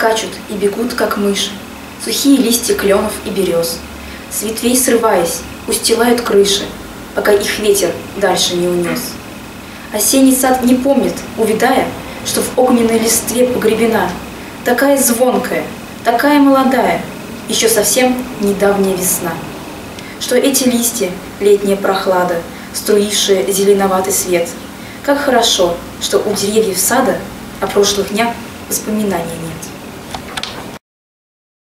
скачут и бегут, как мыши, сухие листья кленов и берез, с ветвей срываясь, устилают крыши, пока их ветер дальше не унес. Осенний сад не помнит, увядая, что в огненной листве погребена, такая звонкая, такая молодая, еще совсем недавняя весна. Что эти листья, летняя прохлада, струившая зеленоватый свет, как хорошо, что у деревьев сада о прошлых днях воспоминания нет.